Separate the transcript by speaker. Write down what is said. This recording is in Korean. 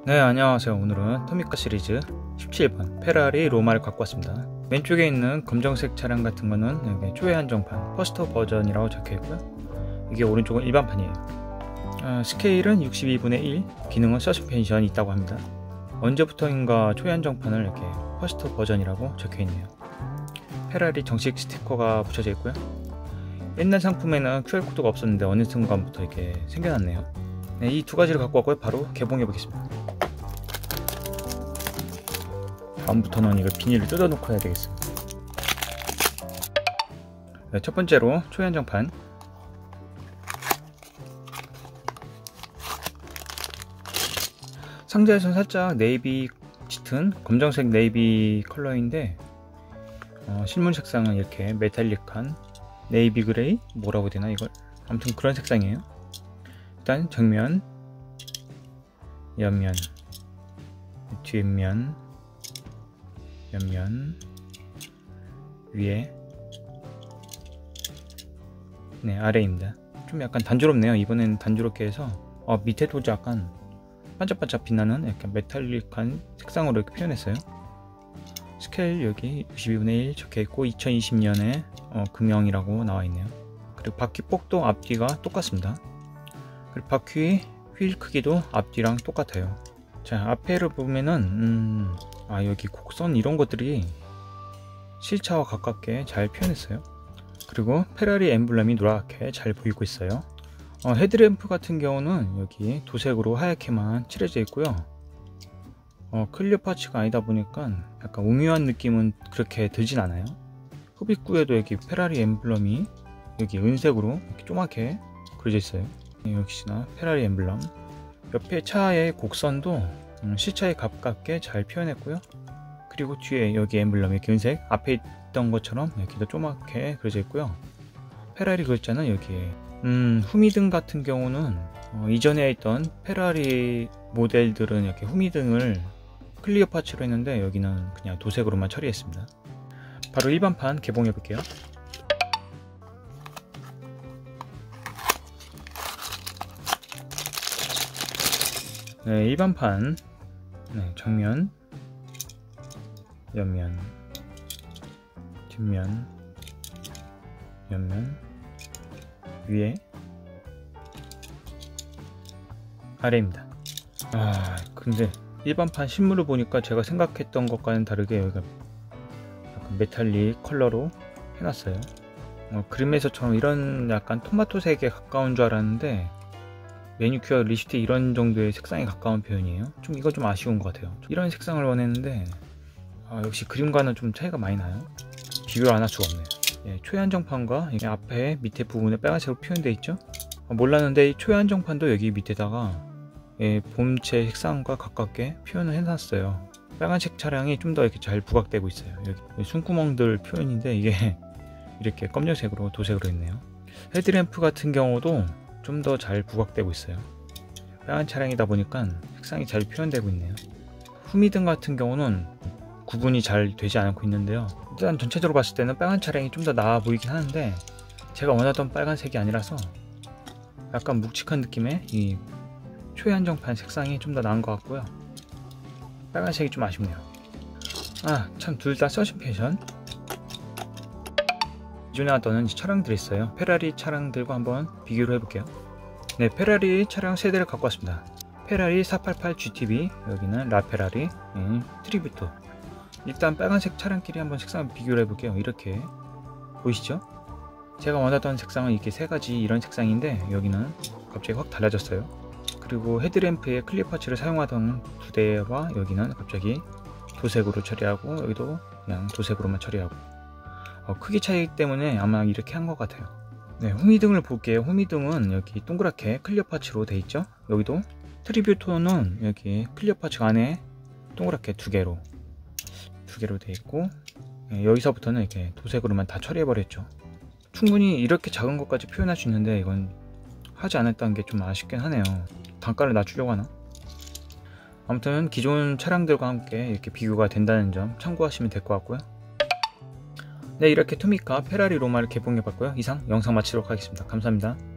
Speaker 1: 네, 안녕하세요. 오늘은 토미카 시리즈 17번 페라리 로마를 갖고 왔습니다. 왼쪽에 있는 검정색 차량 같은 거는 여기 초회 한정판 퍼스트 버전이라고 적혀 있고요. 이게 오른쪽은 일반판이에요. 스케일은 62분의 1, 기능은 서스펜션이 있다고 합니다. 언제부터인가 초회 한정판을 이렇게 퍼스트 버전이라고 적혀 있네요. 페라리 정식 스티커가 붙여져 있고요. 옛날 상품에는 QR코드가 없었는데 어느 순간부터 이렇게 생겨났네요. 네, 이 두 가지를 갖고 왔고요. 바로 개봉해 보겠습니다. 다음부터는 이거 비닐을 뜯어 놓고 해야 되겠습니다. 네, 첫 번째로 초회 한정판. 상자에서는 살짝 네이비 짙은 검정색 네이비 컬러인데 실물 색상은 이렇게 메탈릭한 네이비 그레이? 뭐라고 해야 되나 이걸? 아무튼 그런 색상이에요. 일단 정면, 옆면, 뒷면, 옆면, 위에, 네, 아래입니다. 좀 약간 단조롭네요. 이번엔 단조롭게 해서 밑에도 약간 반짝반짝 빛나는 약간 메탈릭한 색상으로 이렇게 표현했어요. 스케일 여기 62분의 1 적혀있고 2020년에 금형이라고 나와있네요. 그리고 바퀴 폭도 앞뒤가 똑같습니다. 그리고 바퀴 휠 크기도 앞뒤랑 똑같아요. 자, 앞에를 보면은 여기 곡선 이런 것들이 실차와 가깝게 잘 표현했어요. 그리고 페라리 엠블럼이 노랗게 잘 보이고 있어요. 헤드램프 같은 경우는 여기 도색으로 하얗게만 칠해져 있고요. 클리어 파츠가 아니다 보니까 약간 오묘한 느낌은 그렇게 들진 않아요. 흡입구에도 여기 페라리 엠블럼이 여기 은색으로 이렇게 조그맣게 그려져 있어요. 역시나 페라리 엠블럼. 옆에 차의 곡선도 실차에 가깝게 잘 표현했고요. 그리고 뒤에 여기 엠블럼 이렇게 은색 앞에 있던 것처럼 여기도 조그맣게 그려져 있고요. 페라리 글자는 여기에 후미등 같은 경우는 이전에 있던 페라리 모델들은 이렇게 후미등을 클리어 파츠로 했는데 여기는 그냥 도색으로만 처리했습니다. 바로 일반판 개봉해 볼게요. 네, 일반판. 네, 정면, 옆면, 뒷면, 옆면, 위에, 아래입니다. 근데 일반판 실물을 보니까 제가 생각했던 것과는 다르게 여기가 약간 메탈릭 컬러로 해놨어요. 그림에서처럼 이런 약간 토마토색에 가까운 줄 알았는데 매니큐어, 립스틱 이런 정도의 색상에 가까운 표현이에요. 이거 좀 아쉬운 것 같아요. 이런 색상을 원했는데 역시 그림과는 좀 차이가 많이 나요. 비교를 안 할 수가 없네요. 예, 초회 한정판과 앞에 밑에 부분에 빨간색으로 표현되어 있죠. 몰랐는데 이 초회 한정판도 여기 밑에다가 본체 색상과 가깝게 표현을 해놨어요. 빨간색 차량이 좀 더 이렇게 잘 부각되고 있어요. 여기 숨구멍들 표현인데 이게 이렇게 검정색으로 도색으로 했네요. 헤드램프 같은 경우도 좀 더 잘 부각되고 있어요. 빨간 차량이다 보니까 색상이 잘 표현되고 있네요. 후미등 같은 경우는 구분이 잘 되지 않고 있는데요. 일단 전체적으로 봤을 때는 빨간 차량이 좀 더 나아 보이긴 하는데 제가 원하던 빨간색이 아니라서 약간 묵직한 느낌의 이 초회 한정판 색상이 좀 더 나은 것 같고요. 빨간색이 좀 아쉽네요. 참 둘 다 서스펜션. 기존에 나왔던 차량들이 있어요. 페라리 차량들과 한번 비교를 해볼게요. 네, 페라리 차량 세대를 갖고 왔습니다. 페라리 488 GTB, 여기는 라페라리 트리뷰토. 일단 빨간색 차량끼리 한번 색상을 비교를 해볼게요. 이렇게 보이시죠? 제가 원하던 색상은 이렇게 세 가지 이런 색상인데 여기는 갑자기 확 달라졌어요. 그리고 헤드램프에 클리어 파츠를 사용하던 두 대와 여기는 갑자기 도색으로 처리하고 여기도 그냥 도색으로만 처리하고 크기 차이 때문에 아마 이렇게 한 것 같아요. 네, 후미등을 볼게요. 후미등은 여기 동그랗게 클리어 파츠로 돼 있죠. 여기도 트리뷰토는 여기 클리어 파츠 안에 동그랗게 두 개로 돼 있고 여기서부터는 이렇게 도색으로만 다 처리해 버렸죠. 충분히 이렇게 작은 것까지 표현할 수 있는데 이건 하지 않았다는 게 좀 아쉽긴 하네요. 단가를 낮추려고 하나? 아무튼 기존 차량들과 함께 이렇게 비교가 된다는 점 참고하시면 될 것 같고요. 네, 이렇게 토미카 페라리 로마를 개봉해 봤고요. 이상 영상 마치도록 하겠습니다. 감사합니다.